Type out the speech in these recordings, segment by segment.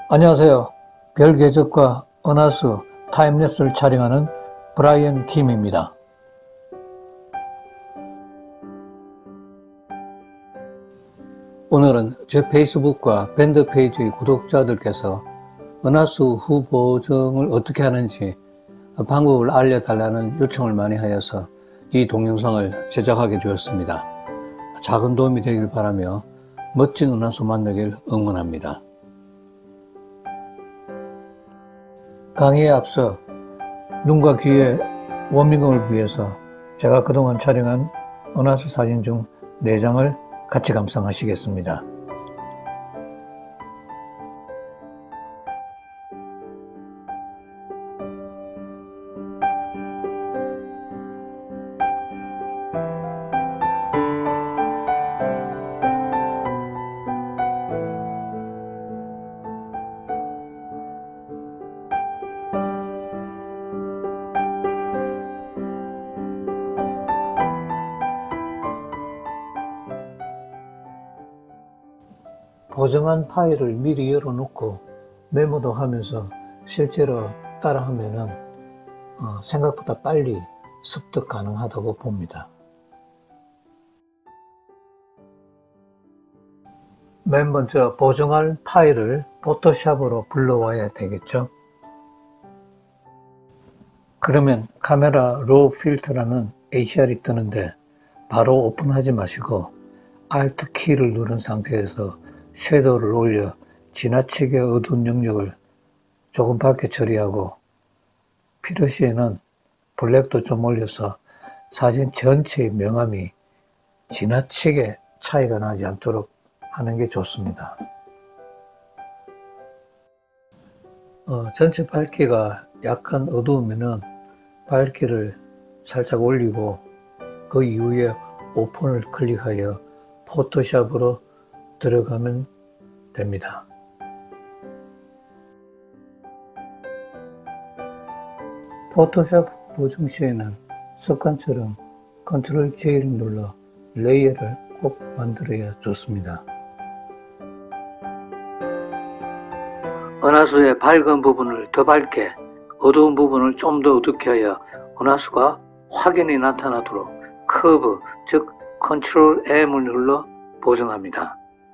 안녕하세요. 별 궤적과 은하수 타임랩스를 촬영하는 브라이언 김입니다. 오늘은 제 페이스북과 밴드 페이지 구독자들께서 은하수 후 보정을 어떻게 하는지 방법을 알려달라는 요청을 많이 하여서 이 동영상을 제작하게 되었습니다. 작은 도움이 되길 바라며 멋진 은하수 만나길 응원합니다. 강의에 앞서 눈과 귀의 워밍업을 위해서 제가 그동안 촬영한 은하수 사진 중 4장을 같이 감상하시겠습니다. 보정한 파일을 미리 열어놓고 메모도 하면서 실제로 따라하면은 생각보다 빨리 습득 가능하다고 봅니다. 맨 먼저 보정할 파일을 포토샵으로 불러와야 되겠죠. 그러면 카메라 로우 필터라는 HR이 뜨는데 바로 오픈하지 마시고 Alt 키를 누른 상태에서 섀도우를 올려 지나치게 어두운 영역을 조금 밝게 처리하고 필요시에는 블랙도 좀 올려서 사진 전체의 명암이 지나치게 차이가 나지 않도록 하는 게 좋습니다. 전체 밝기가 약간 어두우면은 밝기를 살짝 올리고 그 이후에 오픈을 클릭하여 포토샵으로 들어가면 됩니다. 포토샵 보정 시에는 습관처럼 Ctrl J를 눌러 레이어를 꼭 만들어야 좋습니다. 은하수의 밝은 부분을 더 밝게, 어두운 부분을 좀 더 어둡게 하여 은하수가 확연히 나타나도록 커브, 즉 Ctrl M을 눌러 보정합니다.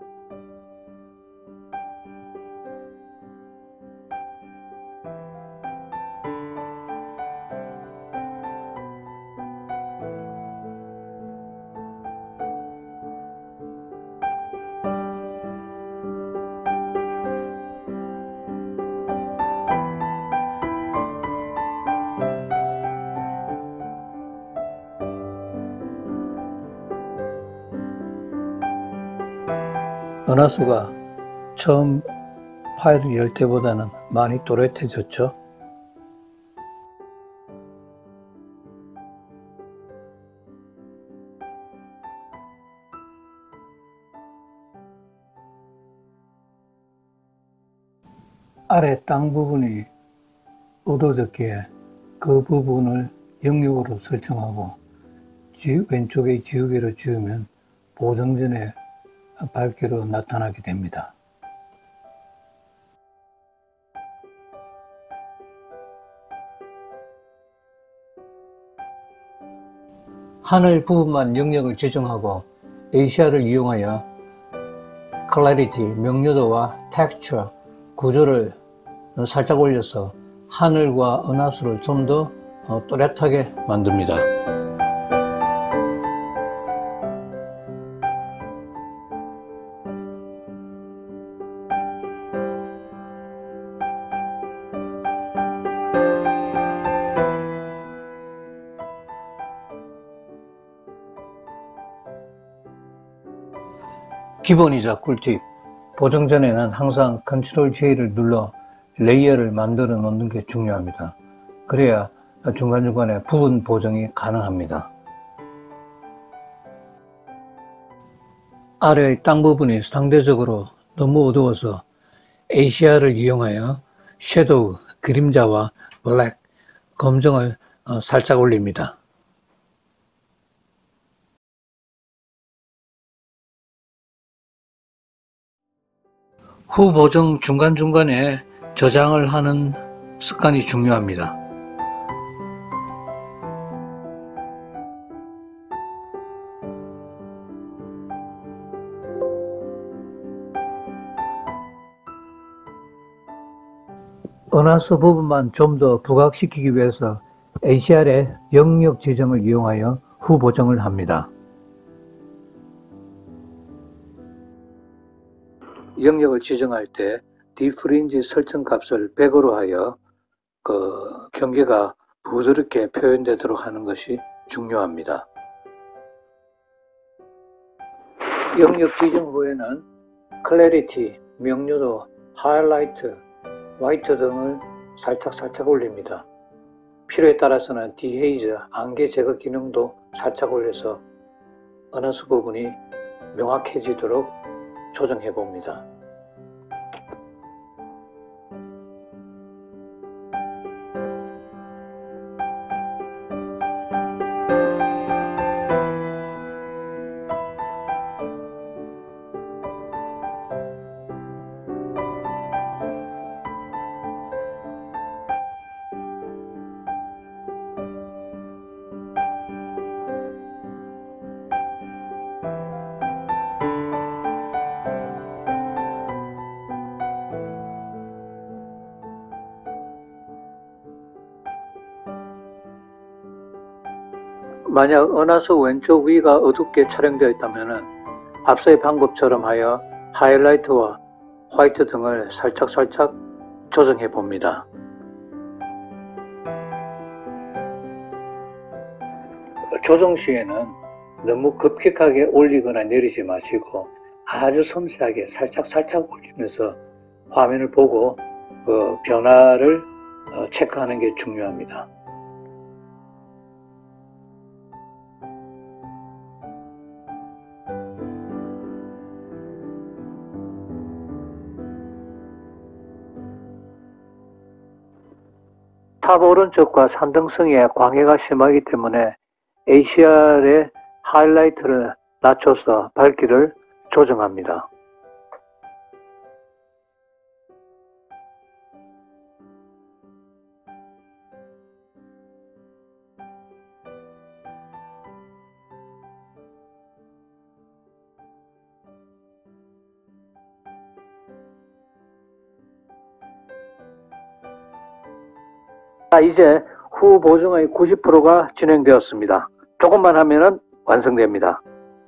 은하수가 처음 파일을 열 때보다는 많이 또렷해졌죠. 아래 땅 부분이 어두워졌기에 그 부분을 영역으로 설정하고 왼쪽에 지우개로 지우면 보정 전에 밝기로 나타나게 됩니다. 하늘 부분만 영역을 지정하고 ACR을 이용하여 Clarity, 명료도와 Texture, 구조를 살짝 올려서 하늘과 은하수를 좀 더 또렷하게 만듭니다. 기본이자 꿀팁, 보정 전에는 항상 Ctrl J를 눌러 레이어를 만들어 놓는 게 중요합니다. 그래야 중간중간에 부분 보정이 가능합니다. 아래의 땅 부분이 상대적으로 너무 어두워서 ACR을 이용하여 섀도우, 그림자와 블랙, 검정을 살짝 올립니다. 후 보정 중간중간에 저장을 하는 습관이 중요합니다. 은하수 부분만 좀 더 부각시키기 위해서 ACR의 영역 지정을 이용하여 후 보정을 합니다. 영역을 지정할 때 디프린지 설정 값을 100으로 하여 경계가 부드럽게 표현되도록 하는 것이 중요합니다. 영역 지정 후에는 클래리티, 명료도, 하이라이트, 화이트 등을 살짝 올립니다. 필요에 따라서는 디헤이즈, 안개 제거 기능도 살짝 올려서 은하수 부분이 명확해지도록 조정해 봅니다. 만약 은하수 왼쪽 위가 어둡게 촬영되어 있다면 앞서의 방법처럼 하여 하이라이트와 화이트 등을 살짝 조정해 봅니다. 조정 시에는 너무 급격하게 올리거나 내리지 마시고 아주 섬세하게 살짝 올리면서 화면을 보고 변화를 체크하는 게 중요합니다. 탑 오른쪽과 산등성에 광해가 심하기 때문에 ACR의 하이라이트를 낮춰서 밝기를 조정합니다. 자, 이제 후 보정의 90%가 진행되었습니다. 조금만 하면 완성됩니다.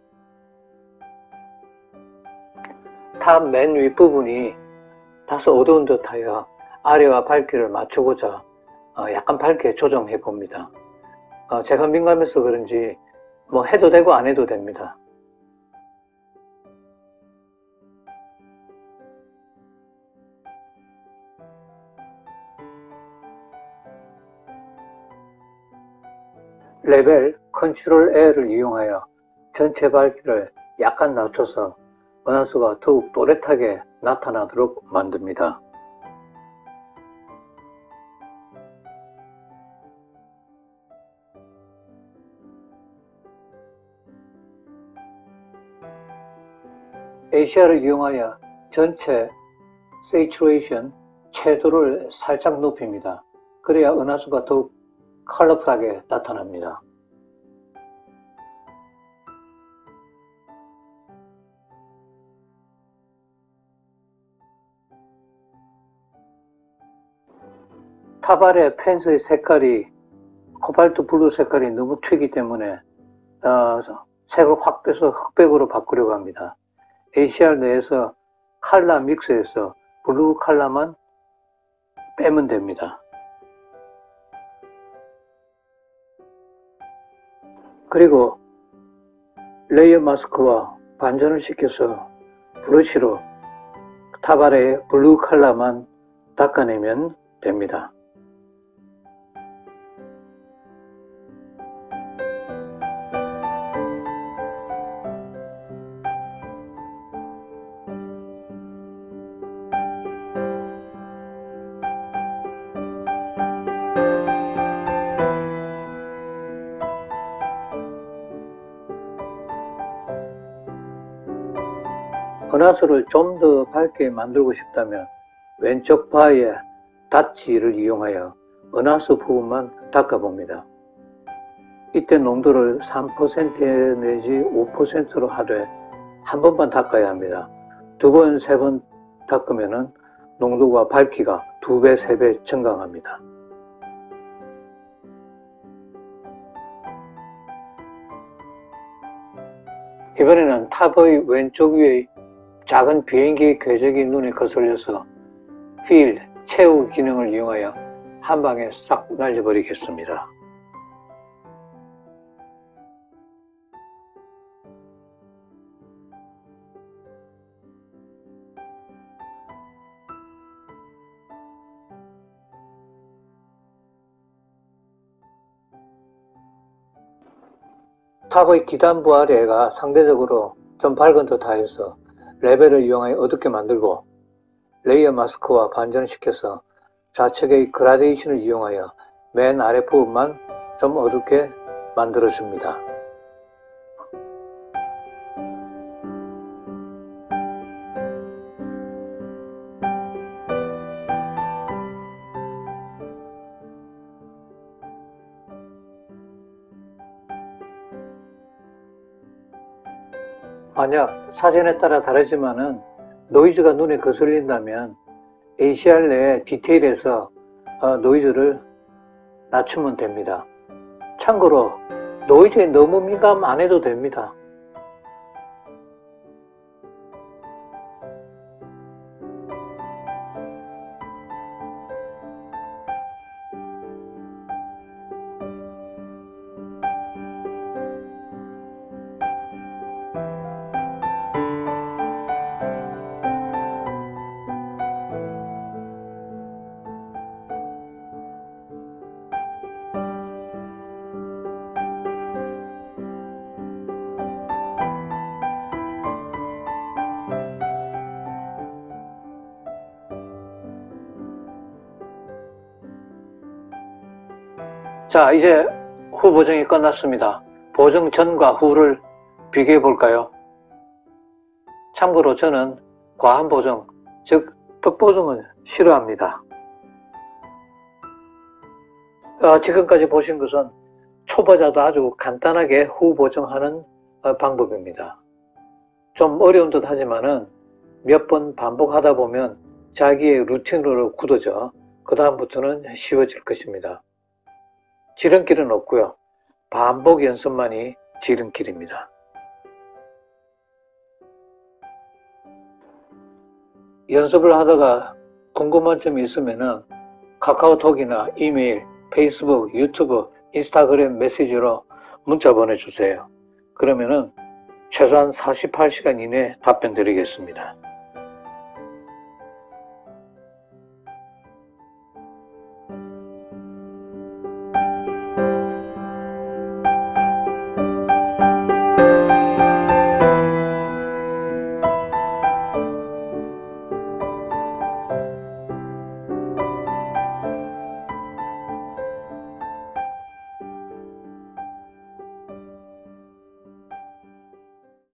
탑 맨 윗부분이 다소 어두운 듯하여 아래와 밝기를 맞추고자 약간 밝게 조정해 봅니다. 제가 민감해서 그런지 뭐 해도 되고 안 해도 됩니다. 레벨 컨트롤 L을 이용하여 전체 밝기를 약간 낮춰서 은하수가 더욱 또렷하게 나타나도록 만듭니다. ACR을 이용하여 전체 세이츄레이션 채도를 살짝 높입니다. 그래야 은하수가 더욱 컬러풀하게 나타납니다. 탑 아래 펜스의 색깔이 코발트 블루 색깔이 너무 튀기 때문에 색을 확 빼서 흑백으로 바꾸려고 합니다. ACR 내에서 컬러 믹스에서 블루 컬러만 빼면 됩니다. 그리고 레이어 마스크와 반전을 시켜서 브러쉬로 탑 아래의 블루 컬러만 닦아내면 됩니다. 은하수를 좀 더 밝게 만들고 싶다면 왼쪽 바에 닷지를 이용하여 은하수 부분만 닦아봅니다. 이때 농도를 3% 내지 5%로 하되 한 번만 닦아야 합니다. 두 번, 세 번 닦으면 농도와 밝기가 2배, 3배 증가합니다. 이번에는 탑의 왼쪽 위에 작은 비행기 궤적이 눈에 거슬려서 필, 채우 기능을 이용하여 한 방에 싹 날려버리겠습니다. 탑의 기단부 아래가 상대적으로 좀 밝은 듯하여서 레벨을 이용하여 어둡게 만들고 레이어 마스크와 반전시켜서 좌측의 그라데이션을 이용하여 맨 아래 부분만 좀 어둡게 만들어줍니다. 만약 사진에 따라 다르지만은 노이즈가 눈에 거슬린다면 ACR 내 디테일에서 노이즈를 낮추면 됩니다. 참고로 노이즈에 너무 민감 안 해도 됩니다. 자, 이제 후 보정이 끝났습니다. 보정 전과 후를 비교해 볼까요? 참고로 저는 과한 보정, 즉 턱보정은 싫어합니다. 지금까지 보신 것은 초보자도 아주 간단하게 후 보정하는 방법입니다. 좀 어려운 듯 하지만은 몇 번 반복하다 보면 자기의 루틴으로 굳어져 그 다음부터는 쉬워질 것입니다. 지름길은 없고요. 반복 연습만이 지름길입니다. 연습을 하다가 궁금한 점이 있으면 카카오톡이나 이메일, 페이스북, 유튜브, 인스타그램 메시지로 문자 보내주세요. 그러면은 최소한 48시간 이내에 답변 드리겠습니다.